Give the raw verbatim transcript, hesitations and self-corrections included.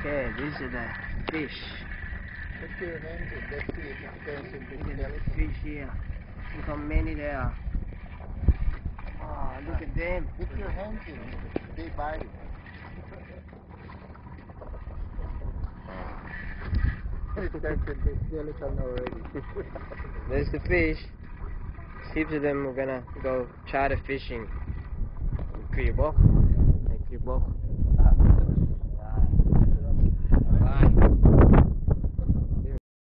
Okay, these are the fish. Put your hands in. Let's see if it goes into Look the at the fish here. Look how many there are. Oh, look at them. Put your hands in. They bite. It started the skeleton already. There's the fish. Heaps of them. We're gonna go charter fishing. Kun je boog? Nee, kun je boog? Bye.